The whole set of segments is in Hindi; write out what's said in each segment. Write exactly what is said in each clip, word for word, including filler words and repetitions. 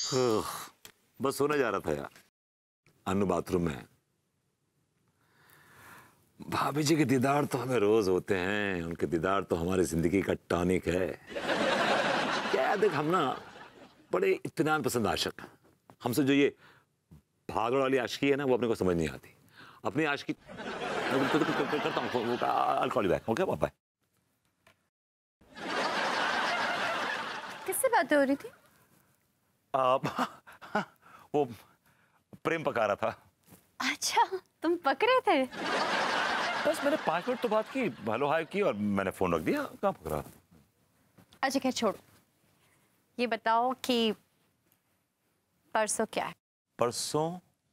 बस सोने जा रहा था यार, अनु बाथरूम में है। भाभी जी के दीदार तो हमें रोज होते हैं, उनके दीदार तो हमारी जिंदगी का टॉनिक है। क्या देख, हम ना बड़े इत्मीनान पसंद आशिक हैं। हमसे जो ये भागड़ वाली आशिकी है ना, वो अपने को समझ नहीं आती। अपनी आशिकी करता हूँ, I'll call you back, okay? Bye bye. किससे बातें हो रही थी? आ, वो प्रेम पका रहा था। अच्छा, तुम पक रहे थे? बस मैंने पांच मिनट तो बात की, हेलो हाय की, और मैंने फोन रख दिया। कहाँ पक रहा? अच्छा खैर छोड़ो, ये बताओ कि परसों क्या है? परसों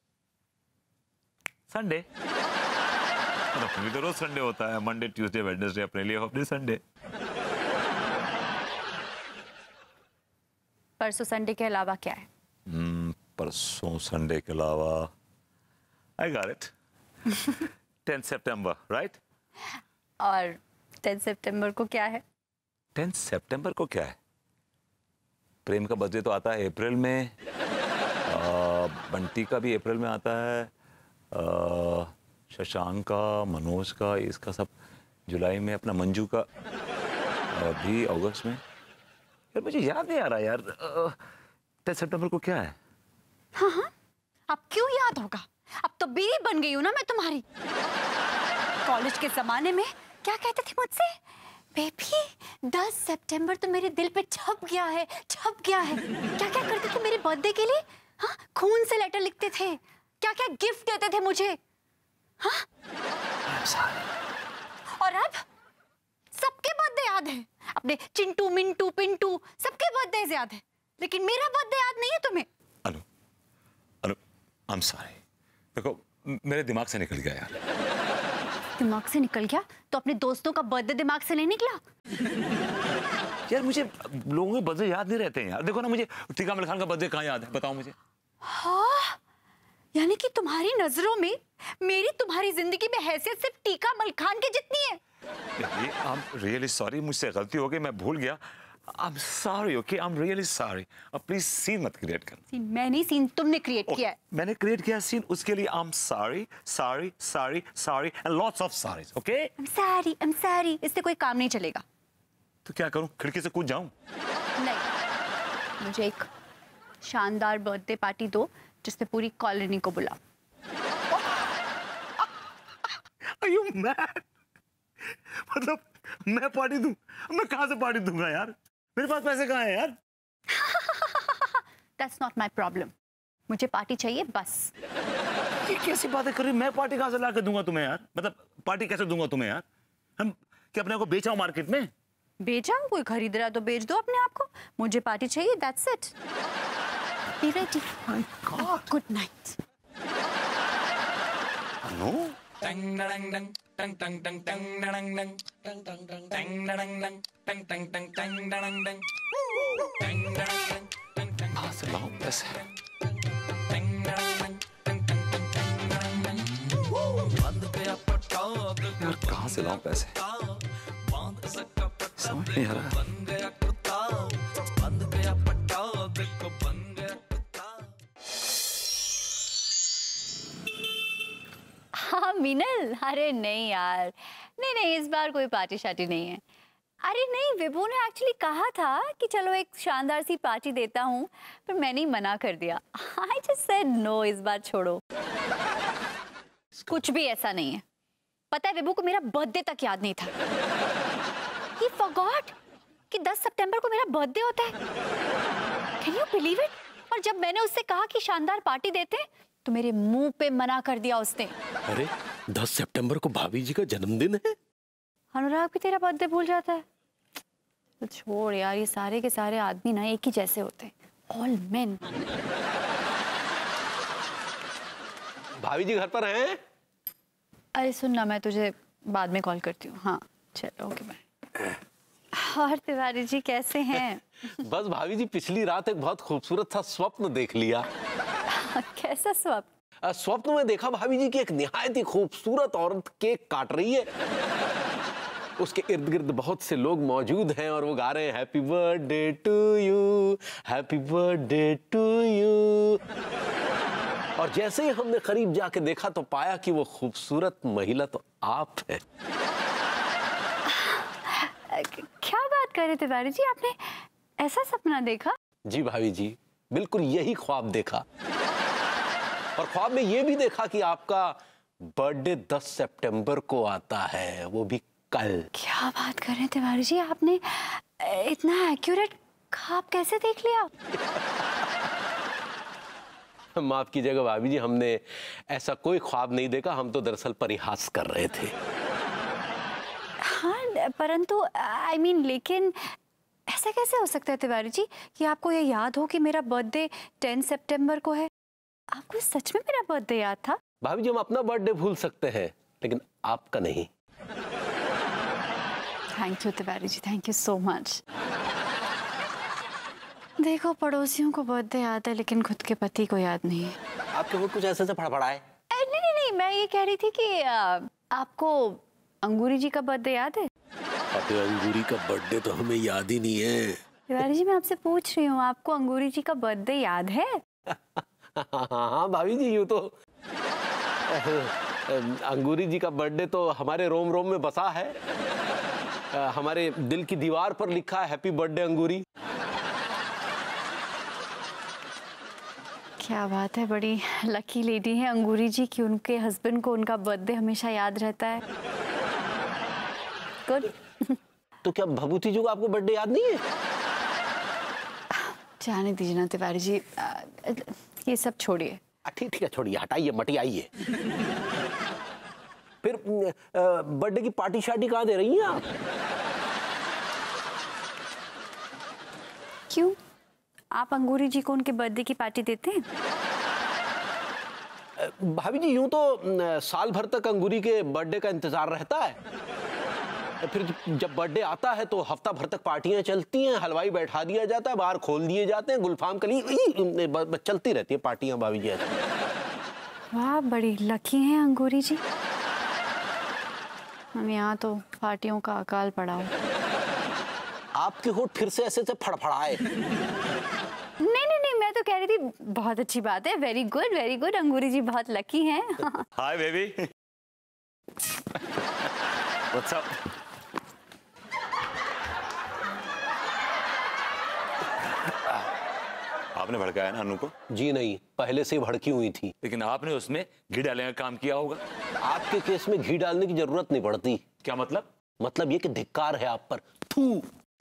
संडे। अपने तो रोज संडे होता है, मंडे ट्यूसडे वेडनेसडे अपने लिए, अपने संडे। परसों संडे के अलावा क्या है? hmm, परसों संडे के अलावा आई गॉट इट, टेंथ सितंबर, राइट? और टेंथ सितंबर को क्या है? टेंथ सितंबर को क्या है? प्रेम का बर्थडे तो आता है अप्रैल में, आ, बंटी का भी अप्रैल में आता है, आ, शशांक का, मनोज का, इसका सब जुलाई में, अपना मंजू का भी अगस्त में। यार मुझे याद नहीं आ रहा यार, टेंथ सितंबर को क्या है? हाँ हाँ, अब क्यों याद होगा? अब तो बीवी बन गई हूँ ना मैं तुम्हारी। कॉलेज के जमाने में क्या कहते थे मुझसे? बेबी दस सितंबर तो मेरे दिल पे छप गया है, छप गया है। क्या क्या करते थे मेरे बर्थडे के लिए? हाँ, खून से लेटर लिखते थे, क्या क्या गिफ्ट देते थे मुझे। हाँ? और अब सबके बर्थडे याद है, अपने चिंटू मिंटू पिंटू सबके बर्थडे याद है, लेकिन मेरा बर्थडे याद नहीं है तुम्हें। Anu, Anu, I am sorry. देखो मेरे दिमाग से निकल गया यार। दिमाग से निकल गया तो अपने दोस्तों का बर्थडे दिमाग से नहीं निकला? यार मुझे लोगों के बर्थडे याद नहीं रहते हैं यार। देखो ना, मुझे टीका मलिक खान का बर्थडे कहाँ याद है, बताओ मुझे। हाँ, यानी कि तुम्हारी नजरों में मेरी तुम्हारी जिंदगी में हैसियत सिर्फ टीका मलिक खान के जितनी है। आई एम रियली सॉरी, मुझसे गलती हो गई, मैं भूल गया। I am sorry, okay, I am really sorry. अब प्लीज सीन मत क्रिएट कर। सीन मैं नहीं, सीन तुमने क्रिएट okay, किया है। मैंने क्रिएट किया सीन, उसके लिए I am sorry, sorry, sorry, sorry and lots of sorries, okay? I am sorry, I am sorry, इससे कोई काम नहीं चलेगा। तो क्या करूं, खिड़की से कूद जाऊं? नहीं, मुझे एक शानदार बर्थडे पार्टी दो जिसमें पूरी कॉलोनी को बुलाओ। Are you mad? मतलब मैं पार्टी दूं? मैं कहां से पार्टी दूंगा यार? मेरे पास पैसे कहां हैं यार? That's not my problem. मुझे पार्टी चाहिए बस। ये कैसी बातें कर रही? मैं पार्टी कहां से ला के दूंगा तुम्हें यार? मतलब पार्टी कैसे दूंगा तुम्हें यार? हम क्या अपने को बेचाओ मार्केट में? बेचाओ? कोई खरीद रहा है तो बेच दो अपने आप को। मुझे पार्टी चाहिए, that's it. Be ready. My God. Good night. No. कहाँ से लाऊं पैसे? यार कहाँ से लाऊं पैसे? समझ नहीं आ रहा। हाँ मिनल, अरे नहीं यार, नहीं नहीं इस बार कोई पार्टी शार्टी नहीं है। अरे नहीं, विभू ने एक्चुअली कहा था कि चलो एक शानदार सी पार्टी देता हूँ, पर मैंने ही मना कर दिया। I just said no, इस बार छोड़ो। कुछ भी ऐसा नहीं है। पता है विभू को मेरा बर्थडे तक याद नहीं था। He forgot कि दस सितंबर को मेरा बर्थडे होता है। Can you believe it? और जब मैंने उससे कहा कि शानदार पार्टी देते हैं, तो मेरे मुंह पे मना कर दिया उसने। अरे दस सितंबर को भाभी जी का जन्मदिन है। अनुराग भी तेरा बर्थडे भूल जाता है। तो छोड़ यार, ये सारे के सारे आदमी ना एक ही जैसे होते हैं। All men. भाभी जी घर पर हैं? अरे सुन ना, मैं तुझे बाद में कॉल करती हूँ। हाँ चलो, ओके बाय। और तिवारी जी कैसे हैं? बस भाभी जी पिछली रात एक बहुत खूबसूरत सा स्वप्न देख लिया। कैसा स्वप्न? स्वप्न में देखा भाभी जी की एक निहायत ही खूबसूरत औरत केक काट रही है। उसके इर्द गिर्द बहुत से लोग मौजूद हैं और वो गा रहे हैं happy birthday to you, happy birthday to you. और जैसे ही हमने करीब जाके देखा तो पाया कि वो खूबसूरत महिला तो आप है। क्या बात कर रहे थे तिवारी जी, आपने ऐसा सपना देखा? जी भाभी जी, बिल्कुल यही ख्वाब देखा। और ख्वाब में ये भी देखा कि आपका बर्थडे दस सितंबर को आता है, वो भी कल। क्या बात कर रहे हैं तिवारी जी, आपने इतना एक्यूरेट ख्वाब कैसे देख लिया? माफ कीजिएगा भाभी जी, हमने ऐसा कोई ख्वाब नहीं देखा, हम तो दरअसल परिहास कर रहे थे। हाँ, परंतु आई मीन mean, लेकिन ऐसा कैसे हो सकता है तिवारी जी कि आपको ये याद हो कि मेरा बर्थडे टेन सितंबर को है? आपको सच में मेरा बर्थडे याद था? भाभी जी, हम अपना बर्थडे भूल सकते हैं लेकिन आपका नहीं। Thank you Tiwari ji, thank you so much. देखो, पड़ोसियों को बर्थडे याद है लेकिन खुद के पति को याद नहीं है। आपके वो कुछ ऐसे से फड़फड़ाए? नहीं नहीं नहीं, मैं ये कह रही थी कि आ, आपको अंगूरी जी का बर्थडे याद है? अबे अंगूरी का बर्थडे तो हमें याद ही नहीं है। तिवारी जी, मैं आपसे पूछ रही हूँ, आपको अंगूरी जी का बर्थडे याद है? हाँ हाँ भाभी जी, यूँ तो अंगूरी जी का बर्थडे तो हमारे रोम रोम में बसा है। हमारे दिल की दीवार पर लिखा है हैप्पी बर्थडे अंगूरी। क्या बात है, बड़ी लकी लेडी है अंगूरी जी कि उनके हस्बैंड को उनका बर्थडे हमेशा याद रहता है। गुड। तो क्या भभूति जी को आपको बर्थडे याद नहीं है? जाने दीजिए ना तिवारी जी, आ, ये सब छोड़िए। ठीक ठीक है, छोड़िए, हटाइए, मटियाइए। फिर बर्थडे की पार्टी शार्टी कहाँ दे रही हैं आप? क्यों, आप अंगूरी जी को उनके बर्थडे की पार्टी देते हैं? भाभी जी, यूं तो साल भर तक अंगूरी के बर्थडे का इंतजार रहता है, फिर जब बर्थडे आता है तो हफ्ता भर तक पार्टियां चलती हैं, हलवाई बैठा दिया जाता है, बाहर खोल दिए जाते हैं, गुलफाम कली चलती रहती है पार्टियां भाभी जी। वाह, बड़ी लकी हैं अंगूरी जी। हम यहाँ तो पार्टियों का अकाल पड़ा हो। आपके होठ फिर से ऐसे से फड़फड़ाए? नहीं नहीं नहीं, मैं तो कह रही थी बहुत अच्छी बात है, very good very good, Angoori ji बहुत लकी हैं। Hi baby, what's up? आपने भड़काया ना अनु को? जी नहीं, पहले से भड़की हुई थी। लेकिन आपने उसमें घी डालने का काम किया होगा। आपके केस में घी डालने की जरूरत नहीं पड़ती। क्या मतलब? मतलब ये कि धिक्कार है आप पर। थू।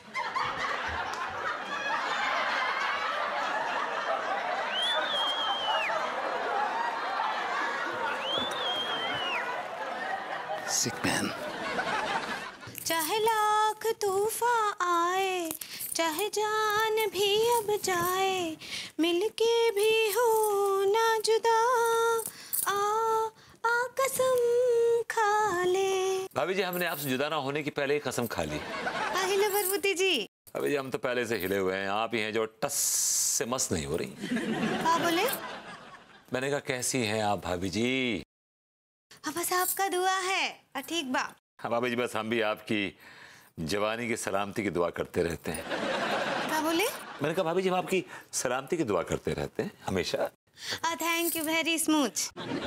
Sick man. चाहे लाख तूफान आए, चाहे जान भी अब जाए, मिलके भी हो ना जुदा, आ आ कसम खा ले। भाभी जी, हमने आपसे जुदा ना होने की पहले ही कसम खा ली। आहिल भरभूति जी। भाभी जी, हम तो पहले से हिले हुए हैं, आप ही हैं जो टस से मस नहीं हो रही। क्या बोले? मैंने कहा कैसी हैं आप भाभी जी? अब बस आपका दुआ है। ठीक बा। हाँ भाभी जी, बस हम भी आपकी जवानी की सलामती की दुआ करते रहते हैं। क्या बोले? मैंने कहा भाभी जी, हम आपकी सलामती की दुआ करते रहते हैं हमेशा। Thank you, very smooth.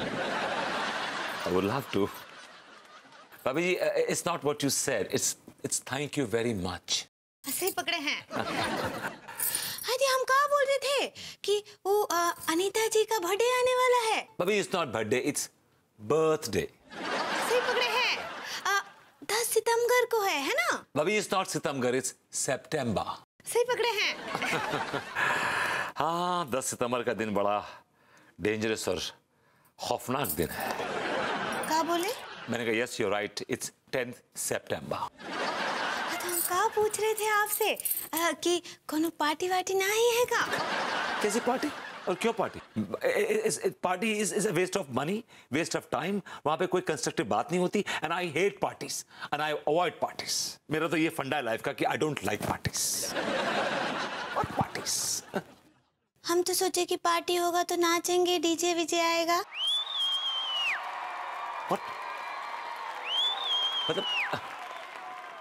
I would love to. भाभी जी, it's not what you said. It's it's thank you very much. सही पकड़े हैं। अरे हम कहाँ बोल रहे थे कि वो आ, अनीता जी का बर्थडे आने वाला है। भाभी, it's not birthday, it's birthday. सही पकड़े हैं। आ, दस सितंबर को है, है ना? भाभी, it's not September, it's September. सही पकड़े हैं। हाँ, दस सितंबर का दिन बड़ा डेंजरस और खौफनाक दिन है। क्या बोले? मैंने कहा yes, you right, it's tenth सितंबर। तो हम कहाँ पूछ रहे थे आपसे आ, कि कोनो पार्टी वार्टी ना ही है का? कैसी पार्टी और क्यों party? Party is is a waste of money, waste of time. वहां पे कोई कंस्ट्रक्टिव बात नहीं होती। And I hate parties and I avoid parties. मेरा तो ये फंडा है लाइफ का कि I don't like parties. What parties? हम तो सोचे कि पार्टी होगा तो नाचेंगे, डीजे वीजे आएगा। What? मतलब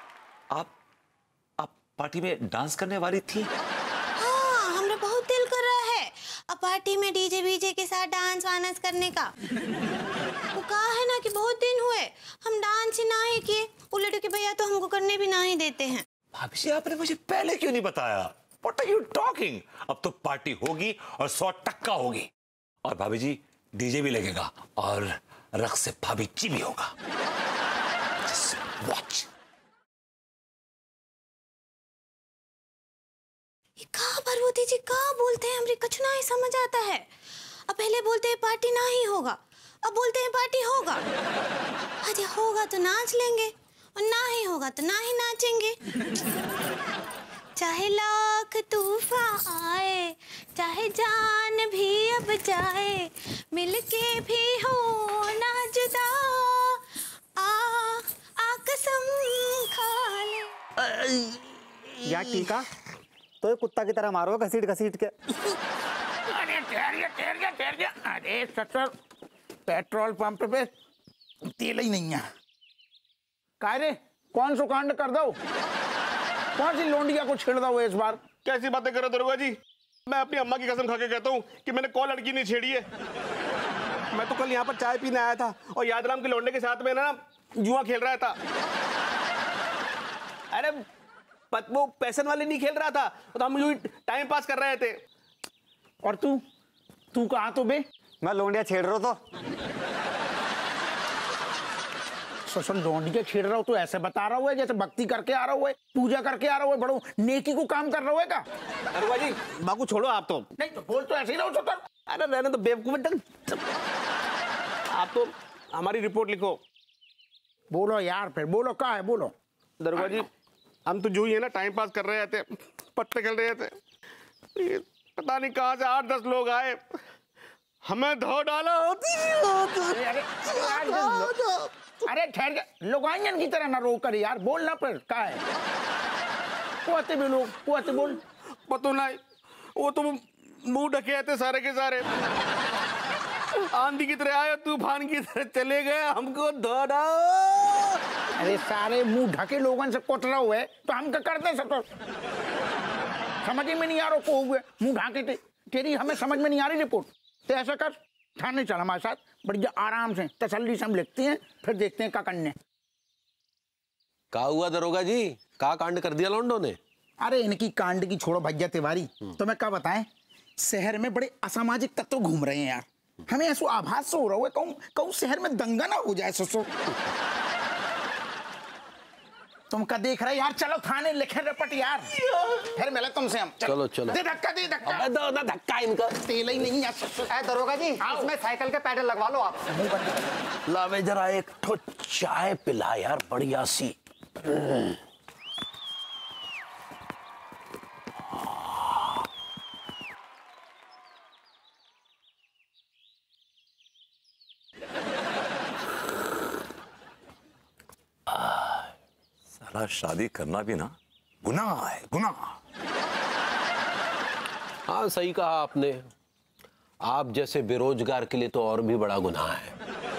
पार्टी में डांस करने वाली थी। हाँ, हमरा बहुत दिल कर रहा है अब पार्टी में डीजे बीजे के साथ डांस वांस करने का। वो कहा है ना कि बहुत दिन हुए हम डांस ही ना ही किए। वो लड़के भैया तो हमको करने भी ना ही देते हैं। भाभी जी, आपने मुझे पहले क्यों नहीं बताया? What are you talking? अब तो पार्टी होगी और सौ टक्का होगी। और भाभी जी, डीजे भी लगेगा और रक्स से भाभी जी भी होगा। Just watch. ये कहा पार्वती जी कहा बोलते हैं, हमरे कुछ ना ही समझ आता है। अब पहले बोलते हैं पार्टी ना ही होगा, अब बोलते हैं पार्टी होगा। अरे होगा तो नाच लेंगे और ना ही होगा तो ना ही नाचेंगे। चाहे लाख तूफान आए, चाहे जान भी अब जाए, मिलके भी हो ना जुदा, आ आ कसम खा ले। यार टीका तो ये कुत्ता की तरह मारो घसीट घसीट के। अरे ठहर जा ठहर जा ठहर जा। अरे सत्तर पेट्रोल पंप पे तेल ही नहीं है। काय रे कौन सो कांड कर दो? कौन सी लोंडिया को छेड़ दो इस बार? कैसी बातें कर रहे हो दरोगा जी? मैं अपनी अम्मा की कसम खा के कहता हूँ कि मैंने कोई लड़की नहीं छेड़ी है। मैं तो कल यहाँ पर चाय पीने आया था और यादराम के लौंडे के साथ में ना जुआ खेल रहा था। अरे पत वो पैसन वाले नहीं खेल रहा था, तो हम यूं टाइम पास कर रहे थे। और तू तू कहाँ तो बे? मैं लोंडिया छेड़ रहा तो। ससुर लोंडिया छेड़ रहा हो तो ऐसे बता रहा हुआ है जैसे भक्ति करके आ रहा हुआ है, पूजा करके आ रहा हुआ है, बड़ो नेकी को काम कर रहा हुआ है का? दरोगा जी बाकू छोड़ो आप तो। नहीं तो बोल तो ऐसे ही रहो ससुर। अरे रहने तो बेवकूफ। आप तो हमारी रिपोर्ट लिखो। बोलो यार फिर बोलो क्या है बोलो। दरोगा जी हम तो जो ही है ना टाइम पास कर रहे थे, पत्ते खेल रहे थे, ये पता नहीं कहाँ से आठ दस लोग आए, हमें धो डाला। अरे अरे अरे ठहर जा, लोगांजन की तरह ना रो कर यार, बोलना पर क्या है? कुआते भी लोग कुआते बोल। पता नहीं वो तो मुंह ढके थे सारे के सारे, आंधी की तरह आए तूफान की तरह चले गए, हमको धो डालो। अरे सारे मुंह ढके लोगों से कोतरा हुए तो हम क्या करते सब? तो समझ में नहीं आ रहा को हुए मुंह ढाके थे। तेरी हमें समझ में नहीं आ रही रिपोर्ट। तो ऐसा कर थाने चल हमारे साथ, बढ़िया आराम से तसल्ली से हम लिखते हैं, फिर देखते हैं क्या करने। का हुआ दरोगा जी? का कांड कर दिया लौंडों ने? अरे इनकी कांड की छोड़ो भैया तिवारी, तो मैं क्या बताएं, शहर में बड़े असामाजिक तत्व घूम रहे हैं यार। हमें ऐसा आभास से हो रहा है कहूँ कहूँ शहर में दंगा ना हो जाए। ससुर तुम क्या देख रहे यार? चलो थाने लिखे रपट यार, फिर मिले तुमसे हम। चलो चलो। दे धक्का दे धक्का। अबे दो ना धक्का इनका। तेल ही नहीं है ससुर। ऐ दरोगा जी इसमें साइकिल के पैडल लगवा लो आप। लावे जरा एक ठो चाय पिला यार बढ़िया सी। साला शादी करना भी ना गुनाह है, गुनाह। हाँ सही कहा आपने। आप जैसे बेरोजगार के लिए तो और भी बड़ा गुनाह है।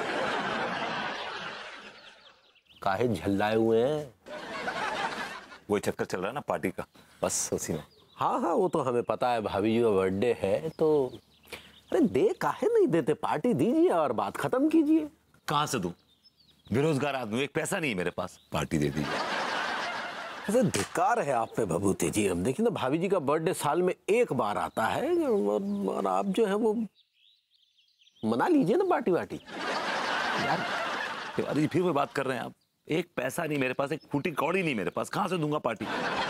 काहे झल्लाए हुए हैं? वही चक्कर चल रहा है ना पार्टी का, बस उसी में। हाँ हाँ वो तो हमें पता है, भाभी जी का बर्थडे है तो अरे दे काहे नहीं देते? पार्टी दीजिए और बात खत्म कीजिए। कहाँ से दूं? बेरोजगार आदमी, एक पैसा नहीं है मेरे पास, पार्टी दे दीजिए। अरे धिक्कार है आप पे भभूति जी। हम देखिए ना भाभी जी का बर्थडे साल में एक बार आता है और, और आप जो है वो मना लीजिए ना पार्टी वार्टी। यार तिवारी जी फिर वो बात कर रहे हैं आप। एक पैसा नहीं मेरे पास, एक फूटी कौड़ी नहीं मेरे पास, कहाँ से दूंगा पार्टी?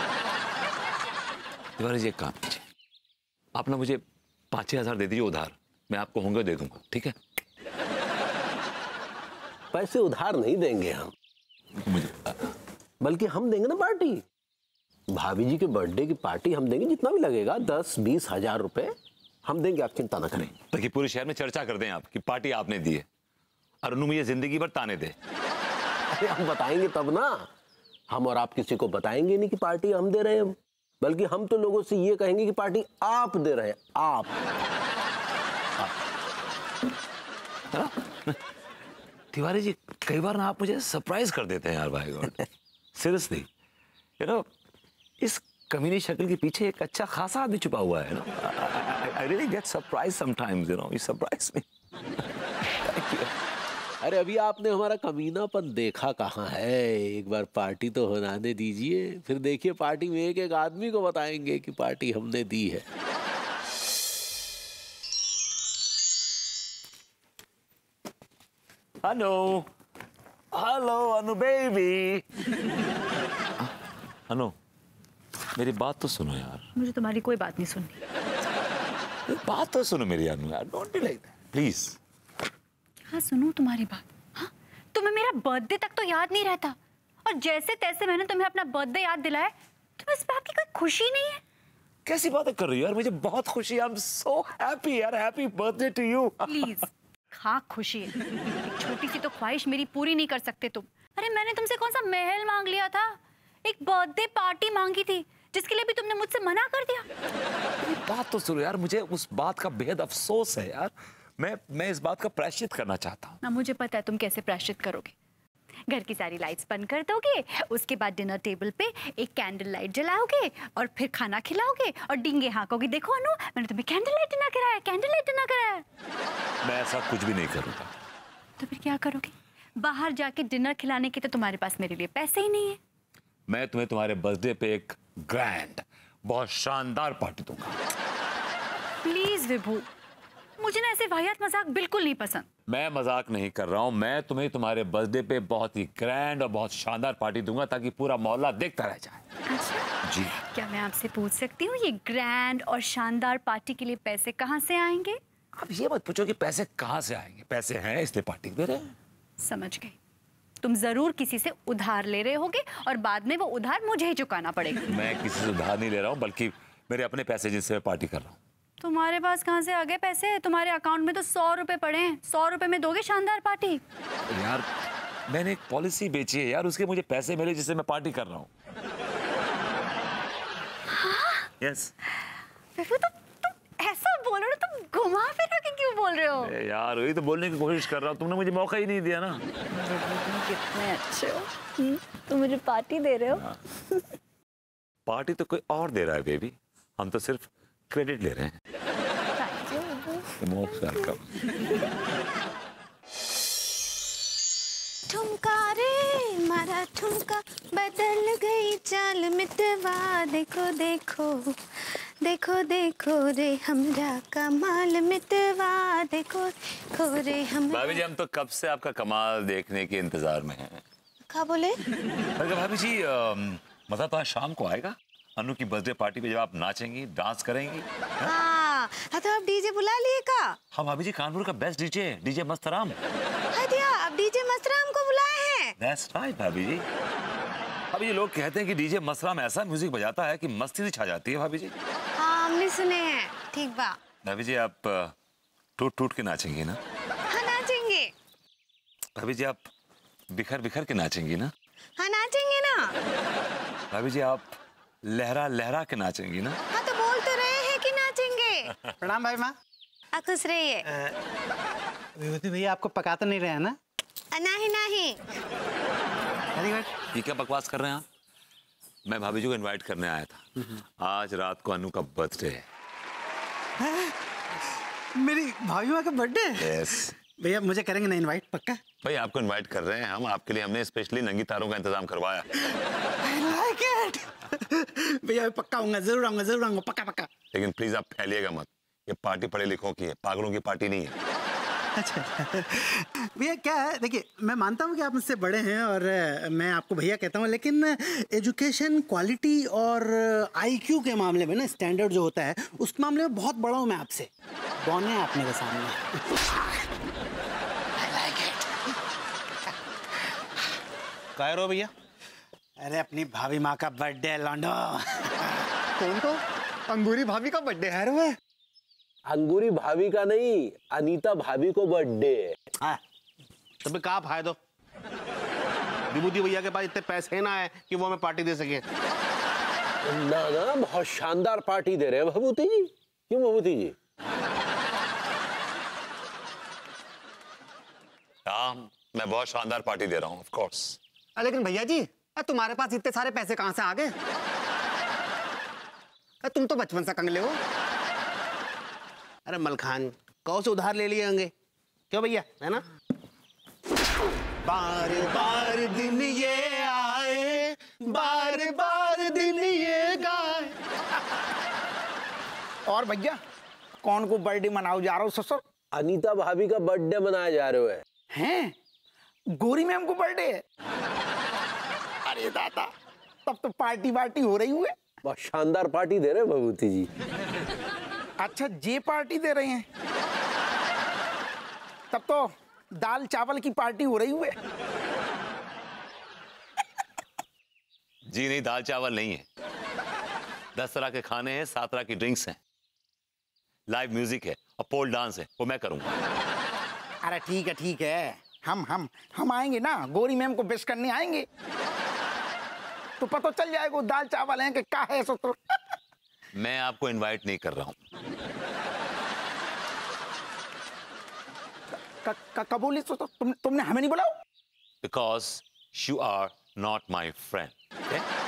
तिवारी जी एक काम कीजिए, आप ना मुझे पाँच छः हजार दे दीजिए उधार, मैं आपको होंगे दे दूंगा, ठीक है? पैसे उधार नहीं देंगे हम, मुझे बल्कि हम देंगे ना पार्टी। भाभी जी के बर्थडे की पार्टी हम देंगे, जितना भी लगेगा दस बीस हजार रुपए हम देंगे, आप चिंता ना करें। ताकि पूरे शहर में चर्चा कर दें आप कि पार्टी आपने दी है, और उन्होंने मुझे जिंदगी भर ताने दे। अरे हम बताएंगे तब ना, हम और आप किसी को बताएंगे नहीं कि पार्टी हम दे रहे हैं, बल्कि हम तो लोगों से ये कहेंगे कि पार्टी आप दे रहे हैं। आप, आप। तिवारी जी कई बार ना आप मुझे सरप्राइज कर देते हैं यार, भाई गॉड। सीरियसली, यू नो इस कमीनी शक्ल के पीछे एक अच्छा खासा आदमी छुपा हुआ है ना। I really get surprise sometimes, you know, you surprise me. अरे अभी आपने हमारा कमीनापन देखा कहाँ है? एक बार पार्टी तो होने दीजिए, फिर देखिए पार्टी में एक एक आदमी को बताएंगे कि पार्टी हमने दी है। Hello hello Anu baby. Anu, मेरी बात तो सुनो यार। मुझे तुम्हारी कोई बात नहीं सुननी। बात तो सुनो मेरी अनु यार, don't be like that please. क्या सुनूं तुम्हारी बात? हाँ, तुम्हें मेरा बर्थडे तक तो याद नहीं रहता, और जैसे तैसे मैंने तुम्हें अपना बर्थडे याद दिलाया। तुम्हें इस बात की कोई खुशी नहीं है? कैसी बातें कर रही हो यार, मुझे बहुत खुशी है। आई एम सो हैप्पी यार, happy birthday to you. Please, हाँ खुशी है। एक छोटी सी तो ख्वाहिश मेरी पूरी नहीं कर सकते तुम? अरे मैंने तुमसे कौन सा महल मांग लिया था? एक बर्थडे पार्टी मांगी थी, जिसके लिए भी तुमने मुझसे मना कर दिया। बात तो सुनो यार, मुझे उस बात का बेहद अफसोस है यार। मैं मैं इस बात का प्रायश्चित करना चाहता हूँ। ना, मुझे पता है तुम कैसे प्रायश्चित करोगे। घर की सारी लाइट्स बंद कर दोगे, उसके बाद डिनर टेबल पे एक कैंडल लाइट जलाओगे, और फिर खाना खिलाओगे और डींगे हाँकोगे, देखो अनु, मैंने तुम्हें कैंडल लाइट डिनर कराया, कैंडल लाइट डिनर कराया। मैं ऐसा कुछ भी नहीं करूँगा। तो फिर क्या करोगे? बाहर जाके डिनर खिलाने के तो तुम्हारे पास मेरे लिए पैसे ही नहीं है। मैं तुम्हें तुम्हारे बर्थडे पे एक ग्रैंड, बहुत शानदार पार्टी दूंगा। प्लीज विभू, मुझे ना ऐसे वाहियात मजाक बिल्कुल नहीं पसंद। मैं मजाक नहीं कर रहा हूँ, मैं तुम्हें तुम्हारे बर्थडे पे बहुत ही ग्रैंड और बहुत शानदार पार्टी दूंगा, ताकि पूरा मोहल्ला देखता रह जाए। अच्छा जी। क्या मैं आपसे पूछ सकती हूँ, ये ग्रैंड और शानदार पार्टी के लिए पैसे कहाँ से आएंगे? अब ये मत पूछो कि पैसे कहाँ से आएंगे, पैसे हैं इसलिए पार्टी दे रहे हैं। समझ गई, तुम जरूर किसी से उधार ले रहे होगे, और बाद में वो उधार मुझे ही चुकाना पड़ेगा। मैं किसी से उधार नहीं ले रहा हूँ, बल्कि मेरे अपने पैसे जिनसे मैं पार्टी कर रहा हूँ। तुम्हारे पास कहाँ से आ गए पैसे? तुम्हारे अकाउंट में तो सौ रुपए पड़े हैं। सौ रुपए में दोगे शानदार पार्टी? यार मैंने एक पॉलिसी बेची है यार, उसके मुझे पैसे मिले जिससे मैं पार्टी कर रहा हूँ। यस। विभू, तुम तुम ऐसा बोल रहे हो, तुम घुमा फिरा के क्यों बोल रहे हो? ए यार वही तो बोलने की कोशिश कर रहा हूँ, तुमने मुझे मौका ही नहीं दिया ना। कितने अच्छे हो, तुम मुझे पार्टी दे रहे हो। पार्टी तो कोई और दे रहा है बेबी, हम तो सिर्फ क्रेडिट ले रहे हैं। Most welcome. ठुमका रे मारा ठुमका, बदल गई चाल मितवा, देखो देखो देखो देखो रे हमरा कमाल मितवा, देखो देखो रे हम। भाभी जी, हम तो कब से आपका कमाल देखने के इंतजार में हैं। क्या बोले? अरे भाभी जी, अम, मजा तो आज शाम को आएगा, अनु की बर्थडे पार्टी पे जब आप नाचेंगी, डांस करेंगी। हाँ, हाँ तो आप डीजे बुला लिए का? हाँ भाभी जी, कानपुर का बेस्ट डीजे, डीजे मस्तराम। हाँ दिया, आप डीजे मस्तराम को बुलाए हैं? That's right, भाभी जी। अभी ये लोग कहते हैं कि डीजे मस्तराम ऐसा म्यूजिक बजाता है कि मस्ती सी छा जाती है भाभी जी। हाँ, हमने सुने हैं। ठीक बा। भाभी जी, आप टूट टूट के नाचेंगी ना? हाँ नाचेंगे। भाभी जी, आप बिखर बिखर के नाचेंगी ना? हाँ नाचेंगे ना। भाभी जी, आप लहरा लहरा के नाचेंगी ना? हाँ तो बोल तो रहे हैं कि नाचेंगे। प्रणाम भाई माँ। आ, खुश रहिए। विभूति भैया आपको पका तो नहीं रहे हैं ना? नहीं नहीं। Very good. ये क्या बकवास कर रहे हैं आप? मैं भाभी जी को इनवाइट करने आया था। आज रात को अनु का बर्थडे है। मेरी भाभी माँ का बर्थडे? यस। भैया मुझे करेंगे ना इनवाइट पक्का? भाई आपको इनवाइट कर रहे हैं हम, आपके लिए हमने स्पेशली नंगी तारों का इंतजाम करवाया। I like it। भैया पक्का आऊंगा, जरूर आऊंगा, जरूर आऊंगा, पक्का पक्का। लेकिन प्लीज आप फैलिएगा मत, ये पार्टी पढ़े लिखों की है, पागलों की पार्टी नहीं है। अच्छा भैया क्या है, देखिए मैं मानता हूँ कि आप मुझसे बड़े हैं और मैं आपको भैया कहता हूँ, लेकिन एजुकेशन क्वालिटी और आईक्यू के मामले में ना, स्टैंडर्ड जो होता है उस मामले में बहुत बड़ा हूँ मैं आपसे। बौने हैं आप मेरे सामने। कह रहे हो भैया? अरे अपनी भाभी माँ का बर्थडे है लौंडो। कौन को? अंगूरी भाभी का बर्थडे है रे। अंगूरी भाभी का नहीं, अनीता भाभी को बर्थडे है। हाँ, तब कहा फायदा? विभूति भैया के पास इतने पैसे ना है कि वो हमें पार्टी दे सके। ना ना, बहुत शानदार पार्टी दे रहे हैं भभूति जी। क्यों भभूति जी? हाँ, मैं बहुत शानदार पार्टी दे रहा हूँ, ऑफ कोर्स। लेकिन भैया जी तुम्हारे पास इतने सारे पैसे कहाँ से आ गए? तुम तो बचपन से कंगले हो। अरे मलखान कौ से उधार ले लिए होंगे, क्यों भैया, है ना? बार बार दिन ये आए, बार बार दिन ये गाए। और भैया कौन को बर्थडे मनाओ जा रहा हो ससुर? अनीता भाभी का बर्थडे मनाया जा रहे है। हैं? गोरी मैम को बर्थडे है? अरे दादा, तब तो पार्टी वार्टी हो रही हुए। बहुत शानदार पार्टी दे रहे हैं भभूति जी। अच्छा जे पार्टी दे रहे हैं, तब तो दाल चावल की पार्टी हो रही हुए। जी नहीं, दाल चावल नहीं है। दस तरह के खाने हैं, सात तरह की ड्रिंक्स हैं, लाइव म्यूजिक है और पोल डांस है, वो मैं करूंगा। अरे ठीक है ठीक है, हम हम हम आएंगे ना, गोरी मैम को विश करने आएंगे, तो पता चल जाएगा दाल चावल है कि क्या है सो। तो मैं आपको इनवाइट नहीं कर रहा हूं। कबूली तो तुम तुमने हमें नहीं बुलाओ? Because you are not my friend.